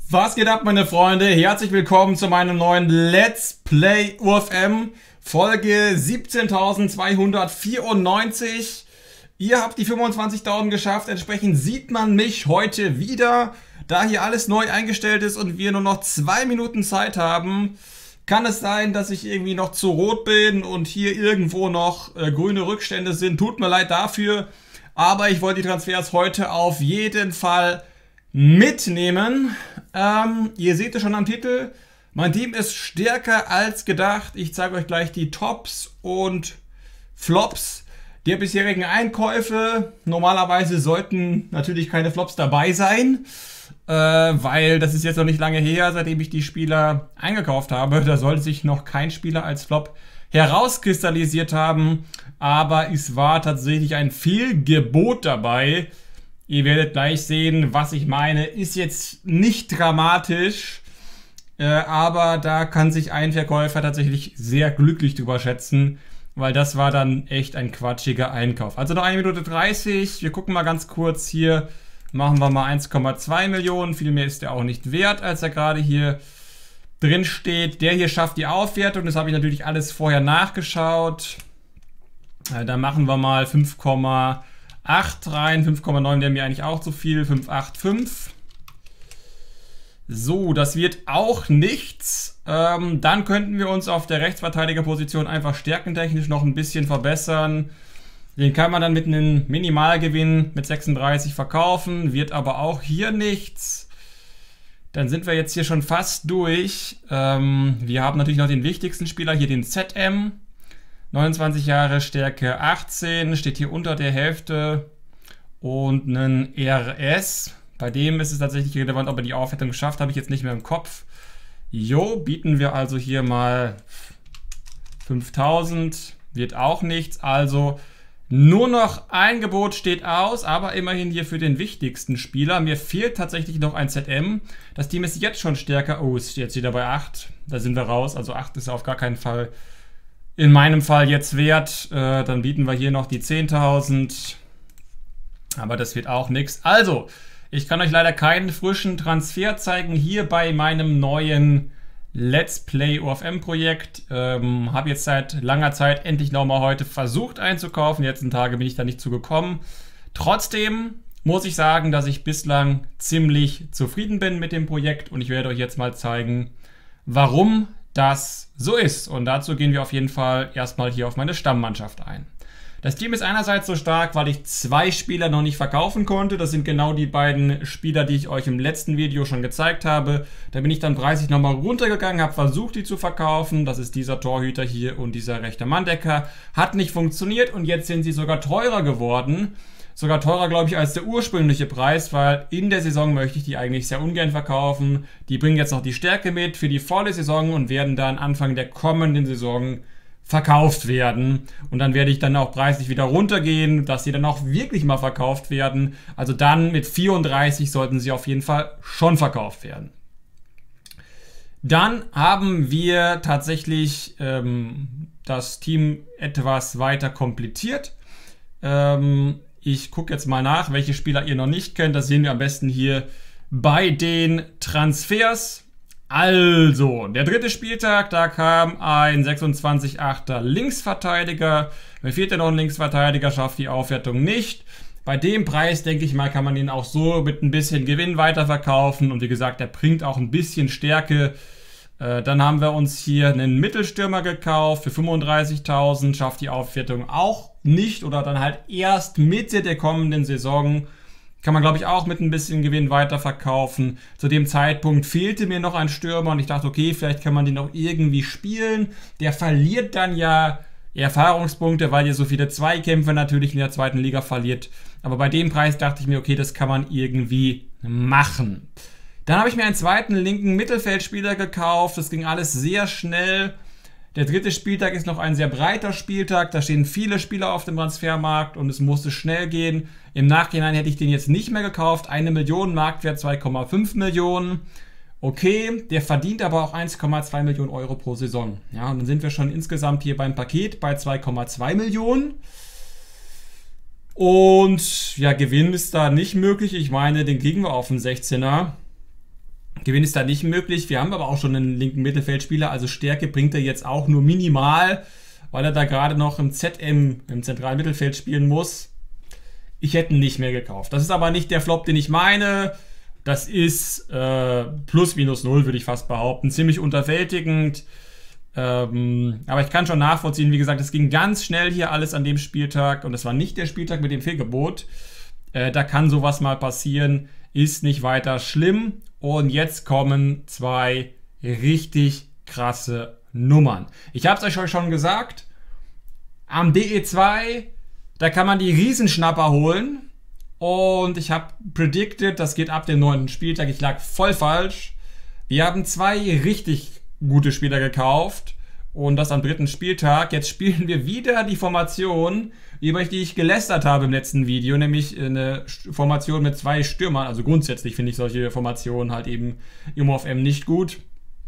Was geht ab, meine Freunde? Herzlich willkommen zu meinem neuen Let's Play UFM, Folge 17.294. Ihr habt die 25.000 geschafft, entsprechend sieht man mich heute wieder. Da hier alles neu eingestellt ist und wir nur noch 2 Minuten Zeit haben, kann es sein, dass ich irgendwie noch zu rot bin und hier irgendwo noch grüne Rückstände sind. Tut mir leid dafür, aber ich wollte die Transfers heute auf jeden Fall mitnehmen. Ihr seht es schon am Titel. Mein Team ist stärker als gedacht. Ich zeige euch gleich die Tops und Flops der bisherigen Einkäufe. Normalerweise sollten natürlich keine Flops dabei sein, weil das ist jetzt noch nicht lange her, seitdem ich die Spieler eingekauft habe. Da sollte sich noch kein Spieler als Flop herauskristallisiert haben. Aber es war tatsächlich ein Fehlgebot dabei. Ihr werdet gleich sehen, was ich meine. Ist jetzt nicht dramatisch, aber da kann sich ein Verkäufer tatsächlich sehr glücklich drüber schätzen, weil das war dann echt ein quatschiger Einkauf. Also noch 1 Minute 30. Wir gucken mal ganz kurz hier. Machen wir mal 1,2 Millionen. Viel mehr ist der auch nicht wert, als er gerade hier drin steht. Der hier schafft die Aufwertung. Das habe ich natürlich alles vorher nachgeschaut. Da machen wir mal 5,8 rein, 5,9 wäre mir eigentlich auch zu viel, 5,85. So, das wird auch nichts. Dann könnten wir uns auf der Rechtsverteidigerposition einfach stärkentechnisch noch ein bisschen verbessern. Den kann man dann mit einem Minimalgewinn mit 36 verkaufen, wird aber auch hier nichts. Dann sind wir jetzt hier schon fast durch. Wir haben natürlich noch den wichtigsten Spieler hier, den ZM. 29 Jahre, Stärke 18, steht hier unter der Hälfte und einen RS. Bei dem ist es tatsächlich relevant, ob er die Aufwertung schafft, habe ich jetzt nicht mehr im Kopf. Jo, bieten wir also hier mal 5000, wird auch nichts. Also nur noch ein Gebot steht aus, aber immerhin hier für den wichtigsten Spieler. Mir fehlt tatsächlich noch ein ZM. Das Team ist jetzt schon stärker. Oh, ist jetzt wieder bei 8. Da sind wir raus. Also 8 ist auf gar keinen Fall in meinem Fall jetzt wert. Dann bieten wir hier noch die 10.000. Aber das wird auch nichts. Also, ich kann euch leider keinen frischen Transfer zeigen hier bei meinem neuen Let's Play UFM Projekt. Habe jetzt seit langer Zeit endlich nochmal heute versucht einzukaufen. Die letzten Tage bin ich da nicht zugekommen. Trotzdem muss ich sagen, dass ich bislang ziemlich zufrieden bin mit dem Projekt. Und ich werde euch jetzt mal zeigen, warum das so ist. Und dazu gehen wir auf jeden Fall erstmal hier auf meine Stammmannschaft ein. Das Team ist einerseits so stark, weil ich 2 Spieler noch nicht verkaufen konnte. Das sind genau die beiden Spieler, die ich euch im letzten Video schon gezeigt habe. Da bin ich dann preislich nochmal runtergegangen, habe versucht, die zu verkaufen. Das ist dieser Torhüter hier und dieser rechte Manndecker. Hat nicht funktioniert und jetzt sind sie sogar teurer geworden. Sogar teurer, glaube ich, als der ursprüngliche Preis, weil in der Saison möchte ich die eigentlich sehr ungern verkaufen. Die bringen jetzt noch die Stärke mit für die volle Saison und werden dann Anfang der kommenden Saison verkauft werden. Und dann werde ich dann auch preislich wieder runtergehen, dass sie dann auch wirklich mal verkauft werden. Also dann mit 34 sollten sie auf jeden Fall schon verkauft werden. Dann haben wir tatsächlich das Team etwas weiter komplettiert. Ich gucke jetzt mal nach, welche Spieler ihr noch nicht kennt. Das sehen wir am besten hier bei den Transfers. Also, der 3. Spieltag, da kam ein 26,8er Linksverteidiger. Mir fehlt ja noch ein Linksverteidiger, schafft die Aufwertung nicht. Bei dem Preis, denke ich mal, kann man ihn auch so mit ein bisschen Gewinn weiterverkaufen. Und wie gesagt, der bringt auch ein bisschen Stärke. Dann haben wir uns hier einen Mittelstürmer gekauft für 35.000, schafft die Aufwertung auch nicht oder dann halt erst Mitte der kommenden Saison. Kann man, glaube ich, auch mit ein bisschen Gewinn weiterverkaufen. Zu dem Zeitpunkt fehlte mir noch ein Stürmer und ich dachte, okay, vielleicht kann man den noch irgendwie spielen. Der verliert dann ja Erfahrungspunkte, weil ihr so viele Zweikämpfe natürlich in der 2. Liga verliert. Aber bei dem Preis dachte ich mir, okay, das kann man irgendwie machen. Dann habe ich mir einen zweiten linken Mittelfeldspieler gekauft. Das ging alles sehr schnell. Der 3. Spieltag ist noch ein sehr breiter Spieltag. Da stehen viele Spieler auf dem Transfermarkt und es musste schnell gehen. Im Nachhinein hätte ich den jetzt nicht mehr gekauft. 1 Million, Marktwert 2,5 Millionen. Okay, der verdient aber auch 1,2 Millionen Euro pro Saison. Ja, und dann sind wir schon insgesamt hier beim Paket bei 2,2 Millionen. Und ja, Gewinn ist da nicht möglich. Ich meine, den kriegen wir auf den 16er. Gewinn ist da nicht möglich. Wir haben aber auch schon einen linken Mittelfeldspieler, also Stärke bringt er jetzt auch nur minimal, weil er da gerade noch im ZM, im zentralen Mittelfeld spielen muss. Ich hätte ihn nicht mehr gekauft. Das ist aber nicht der Flop, den ich meine. Das ist plus minus null, würde ich fast behaupten. Ziemlich unterwältigend. Aber ich kann schon nachvollziehen, wie gesagt, es ging ganz schnell hier alles an dem Spieltag und es war nicht der Spieltag mit dem Fehlgebot. Da kann sowas mal passieren, ist nicht weiter schlimm. Und jetzt kommen zwei richtig krasse Nummern. Ich habe es euch schon gesagt, am DE2, da kann man die Riesenschnapper holen. Und ich habe predicted, das geht ab dem 9. Spieltag. Ich lag voll falsch. Wir haben zwei richtig gute Spieler gekauft. Und das am 3. Spieltag. Jetzt spielen wir wieder die Formation, über die ich gelästert habe im letzten Video. Nämlich eine Formation mit zwei Stürmern. Also grundsätzlich finde ich solche Formationen halt eben im OFM nicht gut.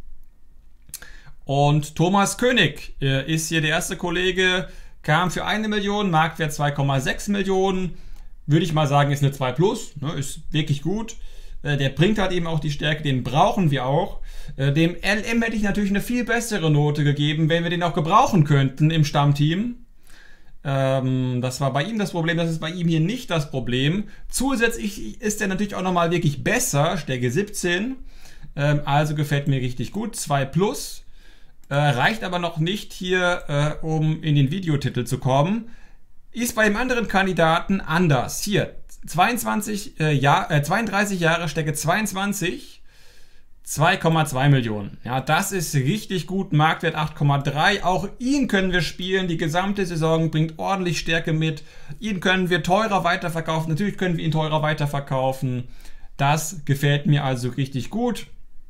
Und Thomas König ist hier der erste Kollege. Kam für 1 Million, Marktwert 2,6 Millionen. Würde ich mal sagen, ist eine 2 plus, ne, ist wirklich gut. Der bringt halt eben auch die Stärke, den brauchen wir auch. Dem LM hätte ich natürlich eine viel bessere Note gegeben, wenn wir den auch gebrauchen könnten im Stammteam. Das war bei ihm das Problem, das ist bei ihm hier nicht das Problem. Zusätzlich ist er natürlich auch nochmal wirklich besser, Stärke 17. Also gefällt mir richtig gut, 2 plus. Reicht aber noch nicht hier, um in den Videotitel zu kommen. Ist bei dem anderen Kandidaten anders. Hier, 32 Jahre, Stärke 22, 2,2 Millionen. Ja, das ist richtig gut, Marktwert 8,3. Auch ihn können wir spielen, die gesamte Saison bringt ordentlich Stärke mit. Ihn können wir teurer weiterverkaufen, natürlich können wir ihn teurer weiterverkaufen. Das gefällt mir also richtig gut.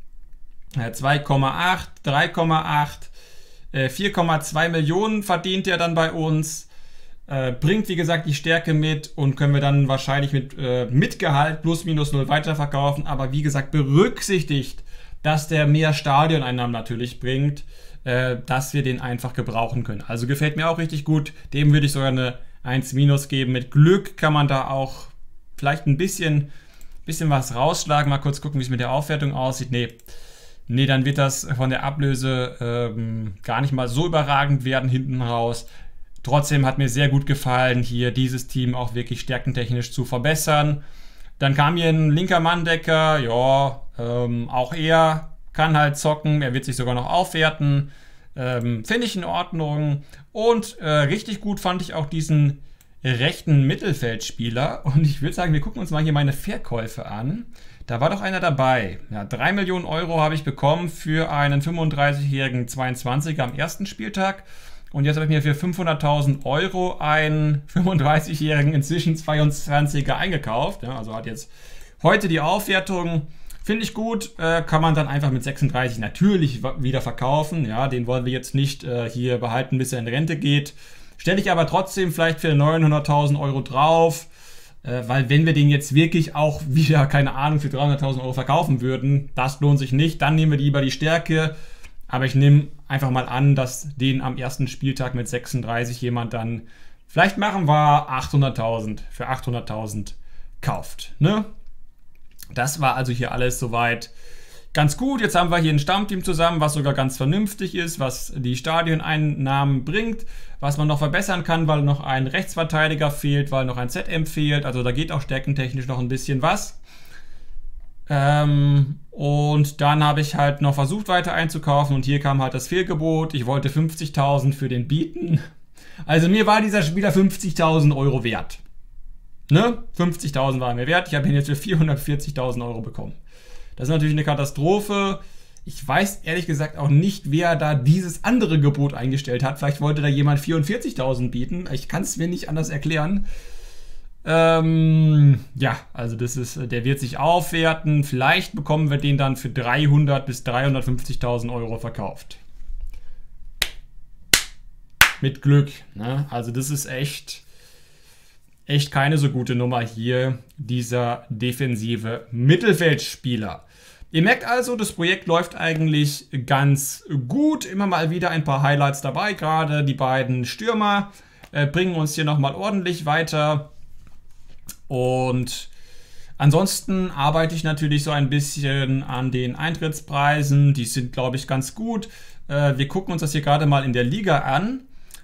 2,8, 3,8, 4,2 Millionen verdient er dann bei uns. Bringt, wie gesagt, die Stärke mit und können wir dann wahrscheinlich mit Gehalt plus minus null weiterverkaufen. Aber wie gesagt, berücksichtigt, dass der mehr Stadioneinnahmen natürlich bringt, dass wir den einfach gebrauchen können. Also gefällt mir auch richtig gut. Dem würde ich sogar eine 1 minus geben. Mit Glück kann man da auch vielleicht ein bisschen was rausschlagen. Mal kurz gucken, wie es mit der Aufwertung aussieht. Nee, dann wird das von der Ablöse gar nicht mal so überragend werden hinten raus. Trotzdem hat mir sehr gut gefallen, hier dieses Team auch wirklich stärkentechnisch zu verbessern. Dann kam hier ein linker Manndecker, ja, auch er kann halt zocken, er wird sich sogar noch aufwerten. Finde ich in Ordnung. Und richtig gut fand ich auch diesen rechten Mittelfeldspieler. Und ich würde sagen, wir gucken uns mal hier meine Verkäufe an. Da war doch einer dabei. Ja, 3 Millionen Euro habe ich bekommen für einen 35-jährigen 22er am ersten Spieltag. Und jetzt habe ich mir für 500.000 Euro einen 35-jährigen, inzwischen 22er eingekauft. Ja, also hat jetzt heute die Aufwertung. Finde ich gut. Kann man dann einfach mit 36 natürlich wieder verkaufen. Ja, den wollen wir jetzt nicht hier behalten, bis er in Rente geht. Stelle ich aber trotzdem vielleicht für 900.000 Euro drauf. Weil wenn wir den jetzt wirklich auch wieder, keine Ahnung, für 300.000 Euro verkaufen würden, das lohnt sich nicht. Dann nehmen wir lieber die Stärke. Aber ich nehme einfach mal an, dass den am ersten Spieltag mit 36 jemand dann, vielleicht machen wir 800.000, für 800.000 kauft. Ne? Das war also hier alles soweit ganz gut. Jetzt haben wir hier ein Stammteam zusammen, was sogar ganz vernünftig ist, was die Stadioneinnahmen bringt, was man noch verbessern kann, weil noch ein Rechtsverteidiger fehlt, weil noch ein ZM fehlt. Also da geht auch stärkentechnisch noch ein bisschen was. Und dann habe ich halt noch versucht weiter einzukaufen und hier kam halt das Fehlgebot. Ich wollte 50.000 für den bieten. Also mir war dieser Spieler 50.000 Euro wert. Ne? 50.000 war mir wert. Ich habe ihn jetzt für 440.000 Euro bekommen. Das ist natürlich eine Katastrophe. Ich weiß ehrlich gesagt auch nicht, wer da dieses andere Gebot eingestellt hat. Vielleicht wollte da jemand 44.000 bieten. Ich kann es mir nicht anders erklären. Ja, also das ist, der wird sich aufwerten. Vielleicht bekommen wir den dann für 300.000 bis 350.000 Euro verkauft. Mit Glück. Ne? Also das ist echt keine so gute Nummer hier, dieser defensive Mittelfeldspieler. Ihr merkt also, das Projekt läuft eigentlich ganz gut. Immer mal wieder ein paar Highlights dabei. Gerade die beiden Stürmer bringen uns hier nochmal ordentlich weiter. Und Ansonsten arbeite ich natürlich so ein bisschen an den Eintrittspreisen. Die sind, glaube ich, ganz gut. Wir gucken uns das hier gerade mal in der Liga an.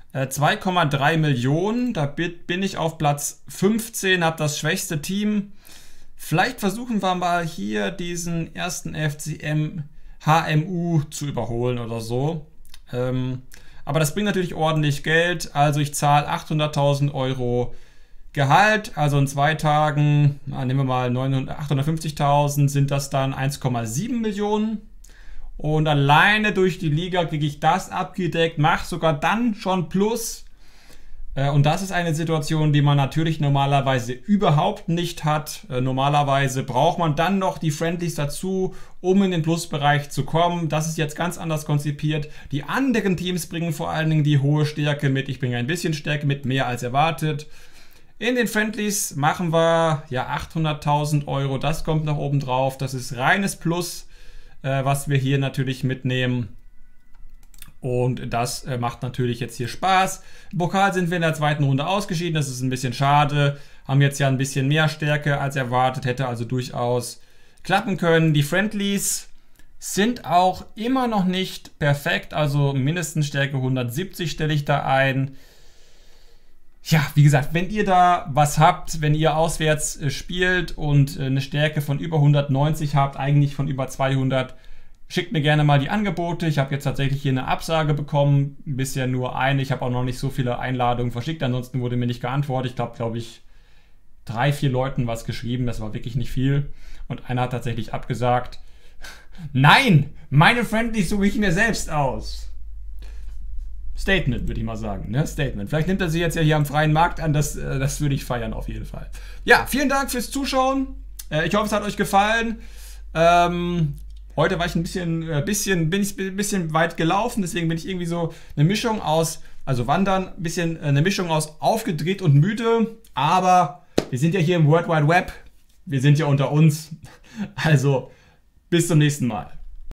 2,3 Millionen, da bin ich auf Platz 15, habe das schwächste Team. Vielleicht versuchen wir mal hier diesen ersten FCM HMU zu überholen oder so. Aber das bringt natürlich ordentlich Geld. Also ich zahle 800.000 Euro Gehalt. Also in 2 Tagen, nehmen wir mal 850.000, sind das dann 1,7 Millionen. Und alleine durch die Liga kriege ich das abgedeckt, mache sogar dann schon Plus. Und das ist eine Situation, die man natürlich normalerweise überhaupt nicht hat. Normalerweise braucht man dann noch die Friendlies dazu, um in den Plusbereich zu kommen. Das ist jetzt ganz anders konzipiert. Die anderen Teams bringen vor allen Dingen die hohe Stärke mit. Ich bringe ein bisschen Stärke mit, mehr als erwartet. In den Friendlies machen wir ja 800.000 Euro. Das kommt noch oben drauf. Das ist reines Plus, was wir hier natürlich mitnehmen. Und das macht natürlich jetzt hier Spaß. Im Pokal sind wir in der zweiten Runde ausgeschieden. Das ist ein bisschen schade. Haben jetzt ja ein bisschen mehr Stärke als erwartet. Hätte also durchaus klappen können. Die Friendlies sind auch immer noch nicht perfekt. Also mindestens Stärke 170 stelle ich da ein. Ja, wie gesagt, wenn ihr da was habt, wenn ihr auswärts spielt und eine Stärke von über 190 habt, eigentlich von über 200, schickt mir gerne mal die Angebote. Ich habe jetzt tatsächlich hier eine Absage bekommen, bisher nur eine. Ich habe auch noch nicht so viele Einladungen verschickt, ansonsten wurde mir nicht geantwortet. Ich glaube ich, 3, 4 Leuten was geschrieben, das war wirklich nicht viel. Und einer hat tatsächlich abgesagt. Nein, meine Friendlies suche ich mir selbst aus. Statement, würde ich mal sagen. Ne? Statement. Vielleicht nimmt er sie jetzt ja hier am freien Markt an. Das würde ich feiern auf jeden Fall. Ja, vielen Dank fürs Zuschauen. Ich hoffe, es hat euch gefallen. Heute war ich ein bisschen weit gelaufen. Deswegen bin ich irgendwie so eine Mischung aus, also wandern, ein bisschen eine Mischung aus aufgedreht und müde. Aber wir sind ja hier im World Wide Web. Wir sind ja unter uns. Also bis zum nächsten Mal.